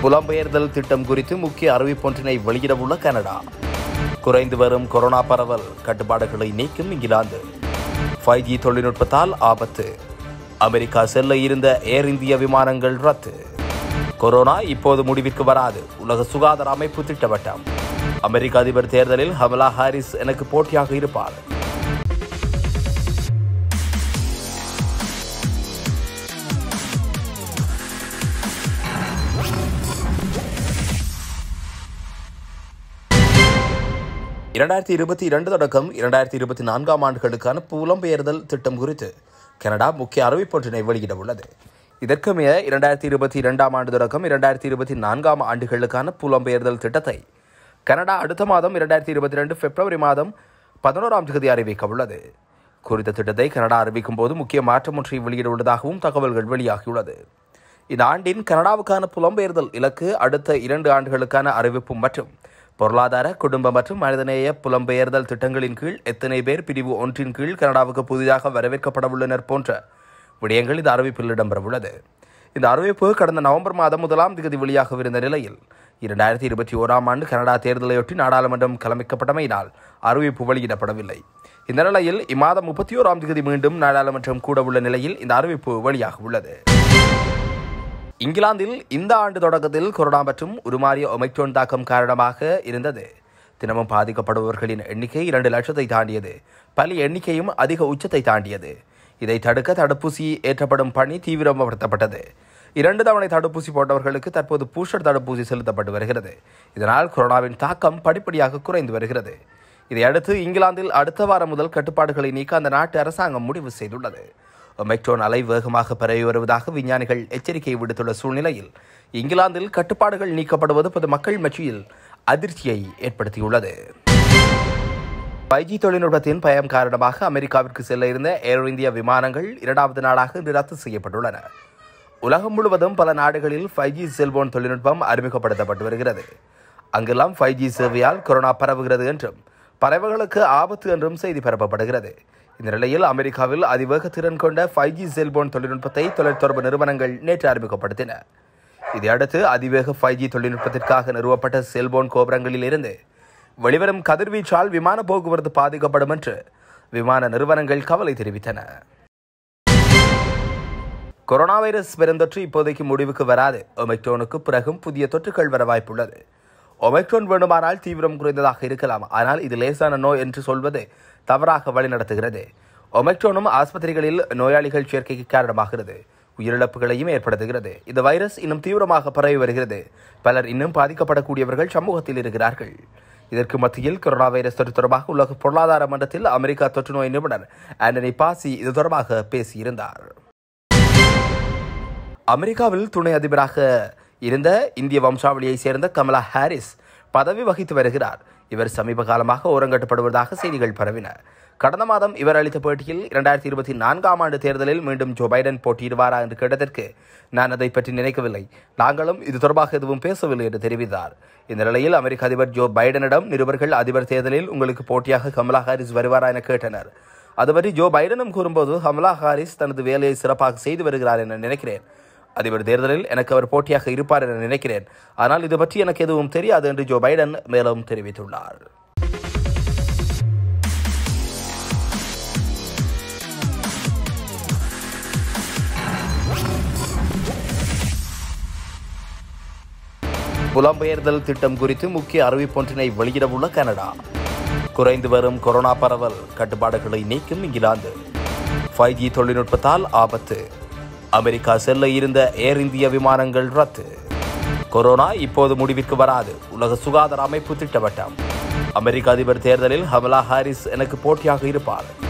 புலம்பெயர்தல் திட்டம் குறித்து முக்கிய அறிவிப்பொன்றினை வெளியிடவுள்ள கனடா. குறைந்து வரும் கொரோனா பரவல், கட்டுப்பாடுகளை நீக்கும் இங்கிலாந்து. 5G தொழில்நுட்பத்தால் ஆபத்து. அமெரிக்கா செல்ல இருந்த ஏர் இந்திய விமானங்கள் ரத்து. கொரோனா இப்போது முடிவிற்கு வராது, உலக சுகாதார அமைப்பு திட்டவட்டம். அமெரிக்க அதிபர் தேர்தலில் கமலா ஹாரிஸ் எனக்கு போட்டியாக இருப்பார். இரண்டாயிரத்தி 22 தொடக்கம் 2024 ஆண்டுகளுக்கான புலம்பெயர்தல் திட்டம் குறித்து கனடா முக்கிய அறிவிப்பொன்றினை வெளியிட உள்ளது. இதற்குமைய 2022 ஆண்டு தொடக்கம் 2024 ஆண்டுகளுக்கான புலம்பெயர்தல் திட்டத்தை கனடா அடுத்த மாதம் 2022 பிப்ரவரி மாதம் 11ஆம் தேதி அறிவிக்க உள்ளது. குறித்த திட்டத்தை கனடா அறிவிக்கும் போது முக்கிய மாற்றம் ஒன்றை வெளியிட உள்ளதாகவும் தகவல்கள் வெளியாகியுள்ளது. இந்த ஆண்டின் கனடாவுக்கான புலம்பெயர்தல் இலக்கு அடுத்த 2 ஆண்டுகளுக்கான அறிவிப்பு மற்றும் பொருளாதார, குடும்ப மற்றும் மனிதநேய புலம்பெயர்தல் திட்டங்களின் கீழ் எத்தனை பேர் பிரிவு 1 கீழ் கனடாவுக்கு புதிதாக வரவேற்கப்பட உள்ளனர் போன்ற விடயங்கள் இந்த அறிவிப்பில் இடம்பெறவுள்ளது. இந்த அறிவிப்பு கடந்த நவம்பர் மாதம் 1ஆம் தேதி வெளியாகவிருந்த நிலையில் 2021 ஆண்டு கனடா தேர்தலையொட்டி நாடாளுமன்றம் கலமைக்கப்பட்டமையினால் அறிவிப்பு வெளியிடப்படவில்லை. இந்த நிலையில் இம்மாதம் 31ஆம் தேதி மீண்டும் நாடாளுமன்றம் கூட உள்ள நிலையில் இந்த அறிவிப்பு வெளியாக உள்ளது. இங்கிலாந்தில் இந்த ஆண்டு தொடக்கத்தில் கொரோனா மற்றும் உருமாறிய ஒமைக்ரான் தாக்கம் காரணமாக இருந்தது. தினமும் பாதிக்கப்படுபவர்களின் எண்ணிக்கை 2 லட்சத்தை தாண்டியது. பலி எண்ணிக்கையும் அதிக உச்சத்தை தாண்டியது. இதை தடுக்க தடுப்பூசி ஏற்றப்படும் பணி தீவிரப்படுத்தப்பட்டது. 2 தவணை தடுப்பூசி போட்டவர்களுக்கு தற்போது பூஸ்டர் தடுப்பூசி செலுத்தப்பட்டு வருகிறது. இதனால் கொரோனாவின் தாக்கம் படிப்படியாக குறைந்து வருகிறது. இதையடுத்து இங்கிலாந்தில் அடுத்த வாரம் முதல் கட்டுப்பாடுகளை நீக்க அந்த நாட்டு அரசாங்கம் முடிவு செய்துள்ளது. ஒமைக்ரான் அலை வேகமாக பரவி வருவதாக விஞ்ஞானிகள் எச்சரிக்கை விடுத்துள்ள சூழ்நிலையில் இங்கிலாந்தில் கட்டுப்பாடுகள் நீக்கப்படுவது பொதுமக்கள் மத்தியில் அதிர்ச்சியை ஏற்படுத்தியுள்ளது. 5G தொழில்நுட்பத்தின் பயம் காரணமாக அமெரிக்காவிற்கு செல்ல இருந்த ஏர் இந்திய விமானங்கள் 2வது நாளாக ரத்து செய்யப்பட்டுள்ளன. உலகம் முழுவதும் பல நாடுகளில் 5G செல்போன் தொழில்நுட்பம் அறிமுகப்படுத்தப்பட்டு வருகிறது. அங்கெல்லாம் 5G சேவையால் கொரோனா பரவுகிறது என்றும் பறவைகளுக்கு ஆபத்து என்றும் செய்தி பரப்பப்படுகிறது. இந்த நிலையில் அமெரிக்காவில் அதிவேக திறன் கொண்ட 5G செல்போன் தொழில்நுட்பத்தை தொலைத்தொடர்பு நிறுவனங்கள் நேற்று அறிமுகப்படுத்தின. இதையடுத்து அதிவேக 5G தொழில்நுட்பத்திற்காக நிறுவப்பட்ட செல்போன் கோபுரங்களில் இருந்து வெளிவரும் கதிர்வீச்சால் விமான போக்குவரத்து பாதிக்கப்படும் என்று விமான நிறுவனங்கள் கவலை தெரிவித்தன. கொரோனா வைரஸ் பெருந்தொற்று இப்போதைக்கு முடிவுக்கு வராது. ஒமைக்ரானுக்கு பிறகும் புதிய தொற்றுகள் வர வாய்ப்புள்ளது. ஒமைக்ரான் வேண்டுமானால் தீவிரம் குறைந்ததாக இருக்கலாம், ஆனால் இது லேசான நோய் என்று சொல்வது தவறாக வழிநடத்துகிறது. ஒமைக்ரானும் ஆஸ்பத்திரிகளில் நோயாளிகள் சேர்க்கைக்கு காரணமாகிறது, உயிரிழப்புகளையும் ஏற்படுத்துகிறது. இந்த வைரஸ் இன்னும் தீவிரமாக பரவி வருகிறது. பலர் இன்னும் பாதிக்கப்படக்கூடியவர்கள் சமூகத்தில் இருக்கிறார்கள். இதற்கு மத்தியில் கொரோனா வைரஸ் தொற்று தொடர்பாக உலக பொருளாதார மன்றத்தில் அமெரிக்கா தொற்று நோய் நிபுணர் ஆண்டனி பாசி இது தொடர்பாக பேசியிருந்தார். அமெரிக்காவில் துணை அதிபராக இருந்த இந்திய வம்சாவளியை சேர்ந்த கமலா ஹாரிஸ் பதவி வகித்து வருகிறார். இவர் சமீப காலமாக ஓரங்கட்டப்படுவதாக செய்திகள் பரவின. கடந்த மாதம் இவர் அளித்த பேட்டியில் 2024 ஆண்டு தேர்தலில் மீண்டும் ஜோ பைடன் போட்டியிடுவாரா என்று கேட்டதற்கு நான் அதை பற்றி நினைக்கவில்லை, நாங்களும் இது தொடர்பாக எதுவும் பேசவில்லை என்று தெரிவித்தார். இந்த நிலையில் அமெரிக்க அதிபர் ஜோ பைடனிடம் நிருபர்கள் அதிபர் தேர்தலில் உங்களுக்கு போட்டியாக கமலா ஹாரிஸ் வருவாரா என கேட்டனர். அதுபற்றி ஜோ பைடனும் கூறும்போது கமலா ஹாரிஸ் தனது வேலையை சிறப்பாக செய்து வருகிறார் என நினைக்கிறேன். அதிபர் தேர்தலில் எனக்கு அவர் போட்டியாக இருப்பார் என நினைக்கிறேன், ஆனால் இது பற்றி எனக்கு எதுவும் தெரியாது என்று ஜோ பைடன் மேலும் தெரிவித்துள்ளார். புலம்பெயர்தல் திட்டம் குறித்து முக்கிய அறிவிப்பொன்றினை வெளியிடவுள்ள கனடா. குறைந்து வரும் கொரோனா பரவல், கட்டுப்பாடுகளை நீக்கும் இங்கிலாந்து. 5G தொழில்நுட்பத்தால் ஆபத்து. அமெரிக்கா செல்ல இருந்த ஏர் இந்திய விமானங்கள் ரத்து. கொரோனா இப்போது முடிவிற்கு வராது, உலக சுகாதார அமைப்பு திட்டவட்டம். அமெரிக்க அதிபர் தேர்தலில் கமலா ஹாரிஸ் எனக்கு போட்டியாக இருப்பார்.